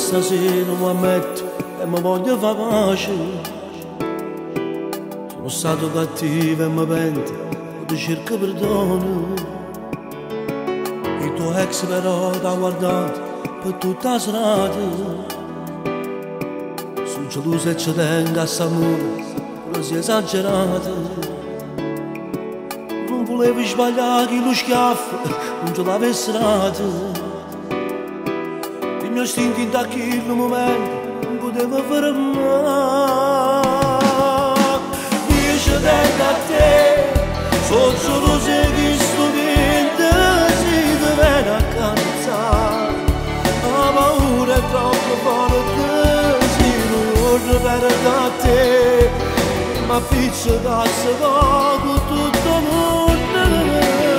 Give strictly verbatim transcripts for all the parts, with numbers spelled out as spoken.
stasera mi ammetto e mi voglio far pace. Sono stato cattivo e mi pento, ti cerco perdono. Il tuo ex però t'ha guardato per tutta la strada. Sono geloso e ci tengo a s'amore, però si è esagerato. Non volevo sbagliare che lo schiaffo non ce l'avessi dato. Il mio istinto in quel momento non poteva fermare. Io ci tengo a te, sono solo se che sto niente si deve accarezzare. La paura è troppo forte, si non perde a te, ma pizza cazzo poco tutto il mondo.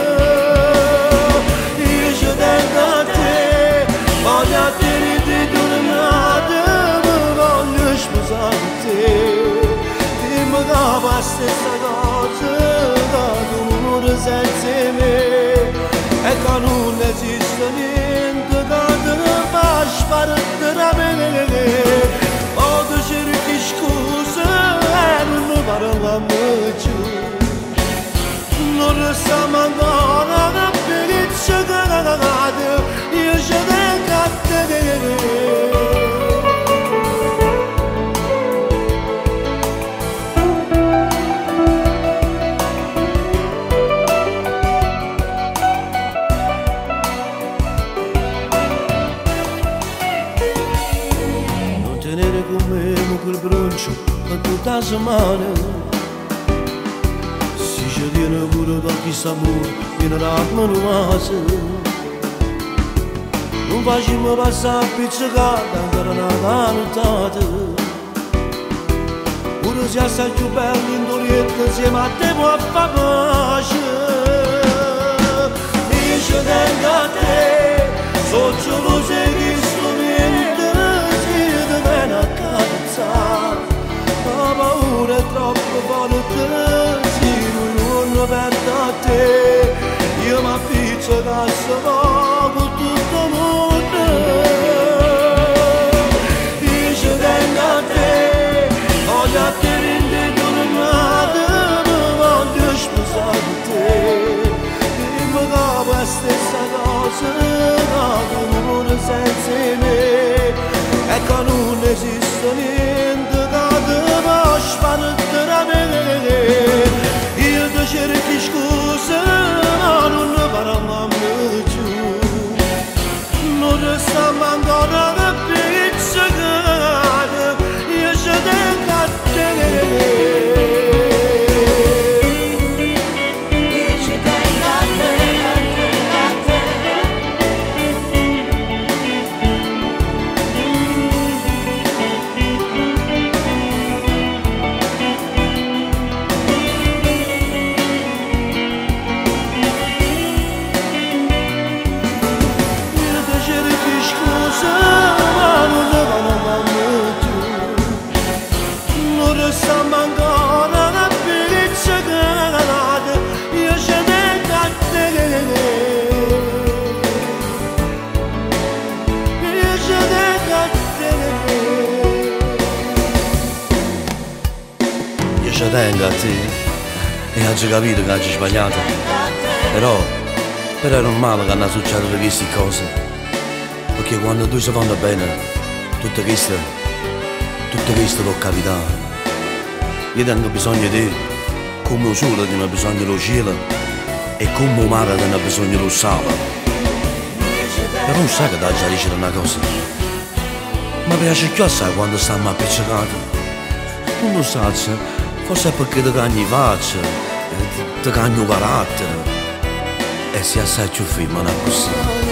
Io ci tengo a te, voglio a te di tornare, mi voglio sposare te. Dimmi che fa la stessa cosa, che tu non senza me, e che non esiste niente che ti fa sparire da me. O ti cerchi scuse e non parliamo più, non restiamo ancora una bellezza che cade, io ci tengo a te. Non tenere con me quel broncio per tutta la settimana. Si ci tiene pure da chi sa amore, viene da manuasa. Non facciamo passare pizzicata, ancora una nottata. Pure se sei più bello in dorietta, insieme a te può far pace. Io ci tengo a te, sono solo se che sto niente si deve accarezzare. La paura è troppo forte, si non perde a te, io mi affitto cazzo poco tutto il mondo. Io ci tengo a te, voglio a te di tornare, mi voglio sposare te. Dimmi che fa la stessa cosa, che tu non senza me, e che non esiste niente che ti fa sparire da me. Io ti cerchi scuse, ma non parliamo più, non restiamo ancora una pizza che cade, io ci tengo a te. Stiamo ancora una bellezza che cade, io ci tengo a te. Io ci tengo a te. Io ci tengo a te e oggi capito che oggi sbagliato. Però, però è normale che non succedano queste cose, perché quando tu si fanno bene, tutto questo, tutto questo può capitare. Io tengo bisogno di te, come il sole tiene bisogno dello cielo e come il mare tiene bisogno dello sale. Però non sai che da già dice una cosa, mi piace più assai quando stiamo appiccicati. Non lo sai, forse è perché ti cagni faccia, ti cagni carattere e si assai più firme, non è così.